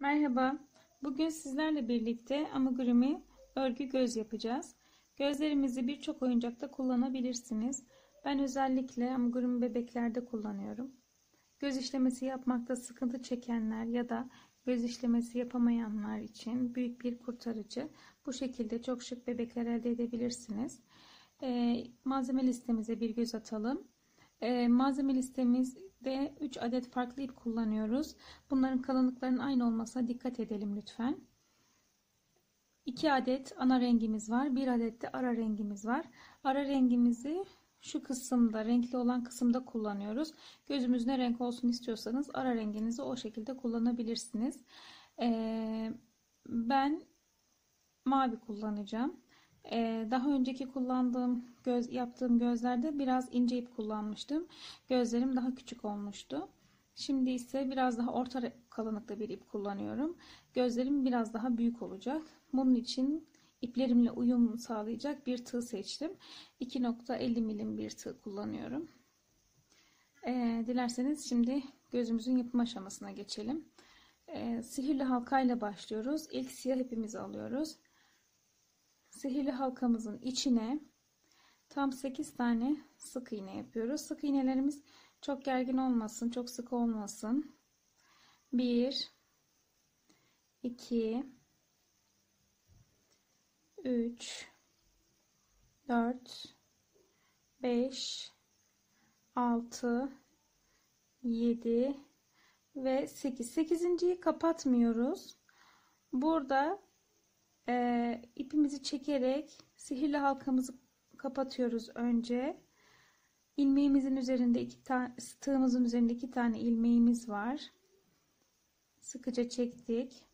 Merhaba, bugün sizlerle birlikte amigurumi örgü göz yapacağız. Gözlerimizi birçok oyuncakta kullanabilirsiniz. Ben özellikle amigurumi bebeklerde kullanıyorum. Göz işlemesi yapmakta sıkıntı çekenler ya da göz işlemesi yapamayanlar için büyük bir kurtarıcı. Bu şekilde çok şık bebekler elde edebilirsiniz. Malzeme listemize bir göz atalım. Malzeme listemizde 3 adet farklı ip kullanıyoruz. Bunların kalınlıklarının aynı olmasına dikkat edelim lütfen. 2 adet ana rengimiz var. 1 adet de ara rengimiz var. Ara rengimizi şu kısımda, renkli olan kısımda kullanıyoruz. Gözümüz ne renk olsun istiyorsanız ara renginizi o şekilde kullanabilirsiniz. Ben mavi kullanacağım. Daha önceki yaptığım gözlerde biraz ince ip kullanmıştım. Gözlerim daha küçük olmuştu. Şimdi ise biraz daha orta kalınlıkta bir ip kullanıyorum. Gözlerim biraz daha büyük olacak. Bunun için iplerimle uyum sağlayacak bir tığ seçtim. 2.50 milim bir tığ kullanıyorum. Dilerseniz şimdi gözümüzün yapım aşamasına geçelim. Sihirli halkayla başlıyoruz. İlk siyah ipimizi alıyoruz. Sihirli halkamızın içine tam 8 tane sık iğne yapıyoruz. Sık iğnelerimiz çok gergin olmasın, çok sık olmasın. 1 2 3 4 5 6 7 ve 8. 8.'yi kapatmıyoruz. Burada ipimizi çekerek sihirli halkamızı kapatıyoruz önce. İlmeğimizin üzerinde tığımızın üzerinde 2 tane ilmeğimiz var. Sıkıca çektik.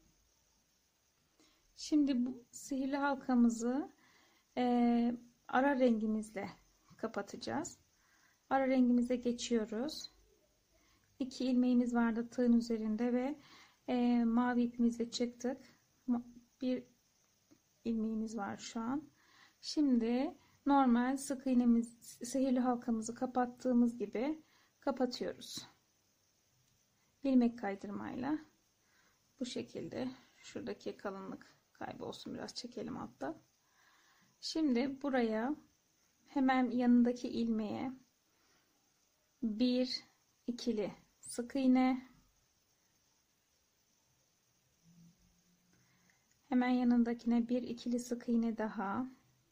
Şimdi bu sihirli halkamızı ara rengimizle kapatacağız. Ara rengimize geçiyoruz. 2 ilmeğimiz vardı tığın üzerinde ve mavi ipimizle çıktık. Bir ilmeğimiz var şu an. Şimdi normal sık iğnemiz, sihirli halkamızı kapattığımız gibi kapatıyoruz. İlmek kaydırmayla bu şekilde. Şuradaki kalınlık kaybolsun, biraz çekelim altta. Şimdi buraya hemen yanındaki ilmeğe bir ikili sık iğne, hemen yanındakine bir ikili sık iğne daha,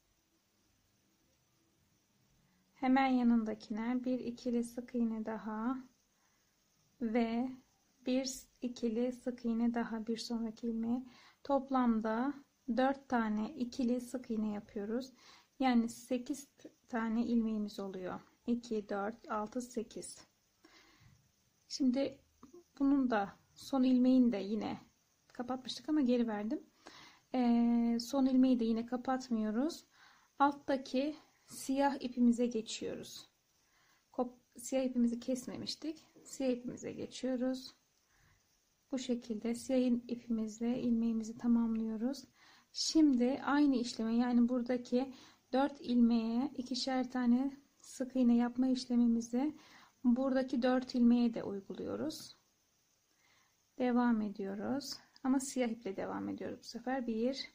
hemen yanındakine bir ikili sık iğne daha ve bir ikili sık iğne daha bir sonraki ilmeğe. Toplamda 4 tane ikili sık iğne yapıyoruz. Yani 8 tane ilmeğimiz oluyor. 2 4 6 8. Şimdi bunun da son ilmeğini de yine kapatmıştık ama geri verdim. Son ilmeği de yine kapatmıyoruz. Alttaki siyah ipimize geçiyoruz. Siyah ipimizi kesmemiştik. Siyah ipimize geçiyoruz. Bu şekilde siyah ipimizle ilmeğimizi tamamlıyoruz. Şimdi aynı işlemi, yani buradaki 4 ilmeğe ikişer tane sık iğne yapma işlemimizi buradaki 4 ilmeğe de uyguluyoruz. Devam ediyoruz. Ama siyah iple devam ediyoruz bu sefer. 1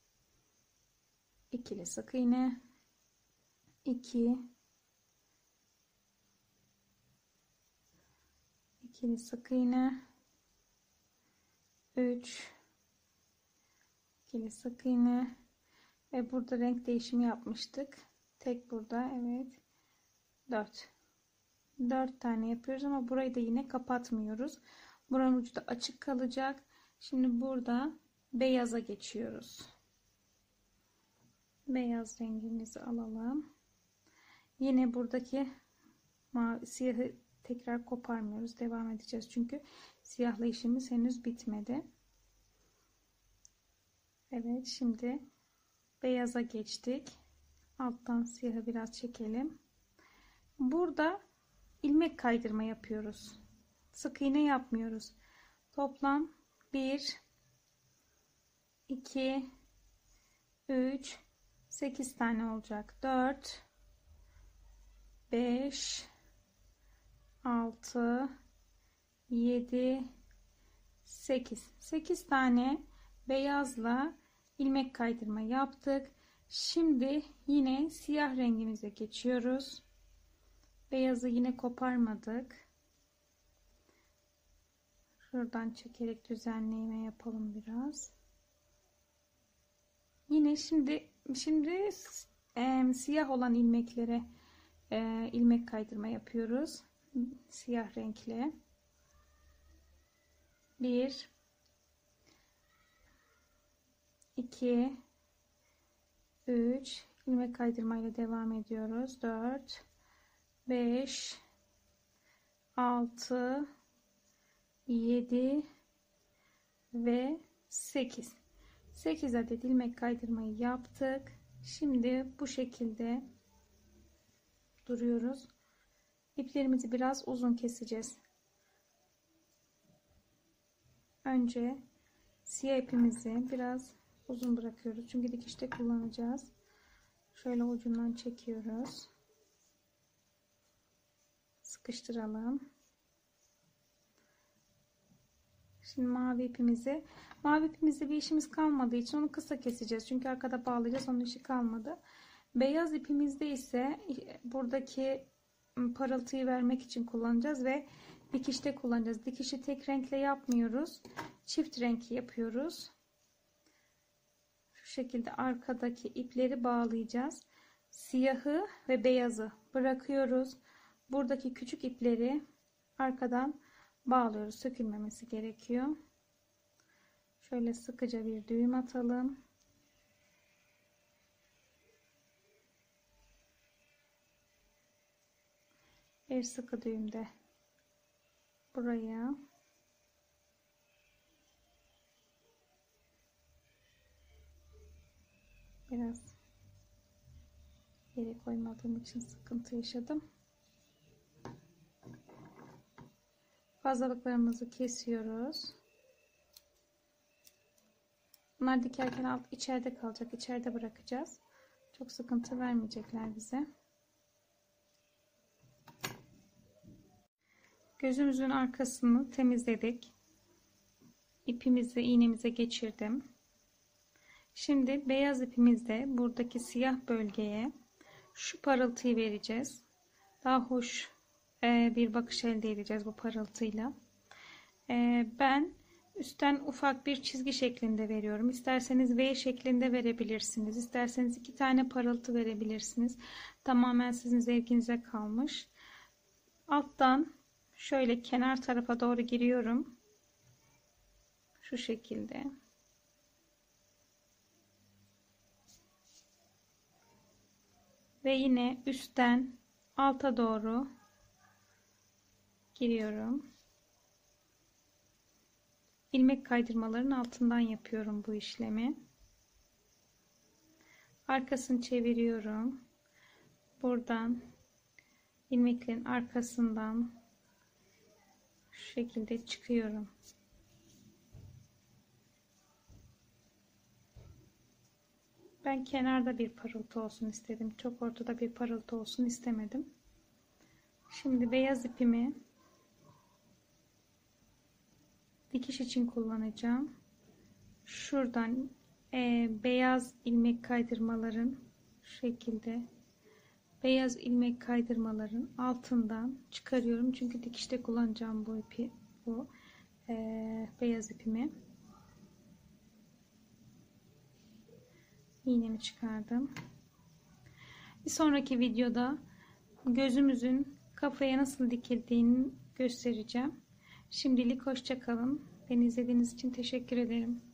ikili sık iğne, 2 ikili sık iğne, 3 ikili sık iğne ve burada renk değişimi yapmıştık. Tek burada, evet, 4 tane yapıyoruz ama burayı da yine kapatmıyoruz. Buranın ucu da açık kalacak. Şimdi burada beyaza geçiyoruz. Beyaz rengimizi alalım. Yine buradaki siyahı tekrar koparmıyoruz. Devam edeceğiz çünkü siyahla işimiz henüz bitmedi. Evet, şimdi beyaza geçtik. Alttan siyahı biraz çekelim. Burada ilmek kaydırma yapıyoruz. Sık iğne yapmıyoruz. Toplam 1 2 3 8 tane olacak. 4 5 6 7 8 tane beyazla ilmek kaydırma yaptık. Şimdi yine siyah rengimize geçiyoruz. Beyazı yine koparmadık. Şuradan çekerek düzenleme yapalım biraz. Yine şimdi siyah olan ilmeklere ilmek kaydırma yapıyoruz. Siyah renkle. 1 2 3 ilmek kaydırmayla devam ediyoruz. 4 5 6 7 ve 8 adet ilmek kaydırmayı yaptık. Şimdi bu şekilde duruyoruz. İplerimizi biraz uzun keseceğiz. Önce siyah ipimizi biraz uzun bırakıyoruz. Çünkü dikişte kullanacağız. Şöyle ucundan çekiyoruz. Sıkıştıralım. Şimdi mavi ipimizde bir işimiz kalmadığı için onu kısa keseceğiz. Çünkü arkada bağlayacağız. Onun işi kalmadı. Beyaz ipimizde ise buradaki parıltıyı vermek için kullanacağız ve dikişte kullanacağız. Dikişi tek renkle yapmıyoruz. Çift renk yapıyoruz. Şu şekilde arkadaki ipleri bağlayacağız. Siyahı ve beyazı bırakıyoruz. Buradaki küçük ipleri arkadan bağlıyoruz. Sökülmemesi gerekiyor. Şöyle sıkıca bir düğüm atalım. Bir sıkı düğümde buraya biraz yere koymadığım için sıkıntı yaşadım. Fazlalıklarımızı kesiyoruz. Bunlar dikerken içeride kalacak. İçeride bırakacağız. Çok sıkıntı vermeyecekler bize. Gözümüzün arkasını temizledik. İpimizi iğnemize geçirdim. Şimdi beyaz ipimizde buradaki siyah bölgeye şu parıltıyı vereceğiz. Daha hoş bir bakış elde edeceğiz bu parıltıyla. Ben üstten ufak bir çizgi şeklinde veriyorum. İsterseniz V şeklinde verebilirsiniz. İsterseniz 2 tane parıltı verebilirsiniz. Tamamen sizin zevkinize kalmış. Alttan şöyle kenar tarafa doğru giriyorum. Şu şekilde. Ve yine üstten alta doğru giriyorum. İlmek kaydırmaların altından yapıyorum bu işlemi. Arkasını çeviriyorum. Buradan ilmeklerin arkasından şu şekilde çıkıyorum. Ben kenarda bir parıltı olsun istedim. Çok ortada bir parıltı olsun istemedim. Şimdi beyaz ipimi dikiş için kullanacağım. Şuradan beyaz ilmek kaydırmaların şu şekilde beyaz ilmek kaydırmaların altından çıkarıyorum. Çünkü dikişte kullanacağım bu ipi, bu beyaz ipimi. İğnemi çıkardım. Bir sonraki videoda gözümüzün kafaya nasıl dikildiğini göstereceğim. Şimdilik hoşça kalın. Beni izlediğiniz için teşekkür ederim.